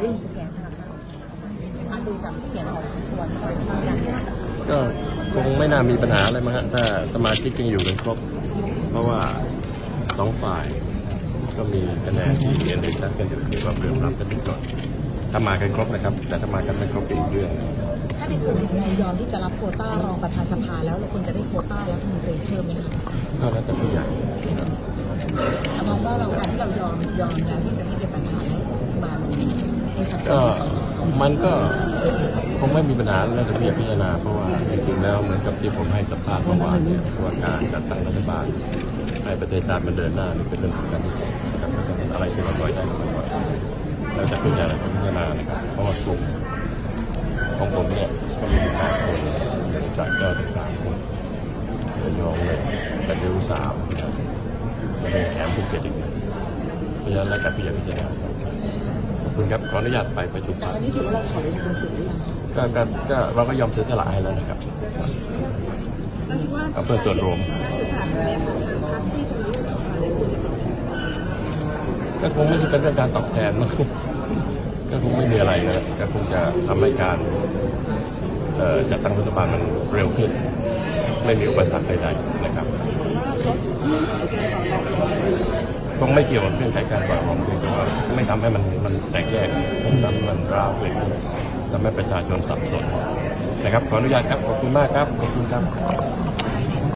ได้ยินเสียงสนับสนุนถ้าดูจากเสียงของชวนคอยทำกันก็คงไม่น่ามีปัญหาอะไรมั้งฮะถ้าสมาชิกยังอยู่กันครบเพราะว่า2 ฝ่ายก็มีคะแนนที่เรียนได้ชัดกันอยู่มีความเรื่อมรับกันทุกคนถ้ามากันครบนะครับแต่ถ้ามากันไม่ครบเป็นอีกเรื่องถ้าในกลุ่มเรายอมที่จะรับโควต้ารองประธานสภาแล้วเราควรจะได้โควต้ารัฐมนตรีเพิ่มไหมคะก็แล้วแต่ผู้ใหญ่มองว่าเราการที่เรายอมแล้วที่จะไม่เป็นปัญหาแล้วมาในสัดส่วนมันก็คงไม่มีปัญหาแล้วจะพิจารณาเพราะว่าจริงๆแล้วเหมือนกับที่ผมให้สัมภาษณ์เมื่อวานเนี่ยว่าการจัดตั้งรัฐบาลให้ประเทศชาติมันเดินหน้านี่เป็นเรื่องสำคัญที่สุดนะครับอะไรที่เราปล่อยได้เราปล่อยแล้วจะพิจารณานะครับเพราะว่ากลุ่มของผมเนี่ยก็มี8 คนสายแก้วถึง3 คนระยองเลยแต่เดียว3แล้วก็แถมภูเก็ตอีกเพราะฉะนั้นแล้วกับพิจารณาขอบคุณครับขออนุญาตไปประชุมอันนี้ถือว่าเราขอเป็นตัวสื่อหรือยังก็เราก็ยอมเสียสละให้แล้วนะครับเพื่อส่วนรวมก็คงไม่ใช่เป็นเรื่องการตอบแทนก็คงไม่มีอะไรนะก็คงจะทำให้การจัดตั้งรัฐบาลมันเร็วขึ้นไม่มีอุปสรรคใดๆนะครับคงไม่เกี่ยวกับเรื่องการต่อรองคือว่าไม่ทำให้มันแตกแยกไม่ทำให้มันร้าวเลยทำให้ประชาชนสับสนนะครับขออนุญาตครับขอบคุณมากครับขอบคุณครับ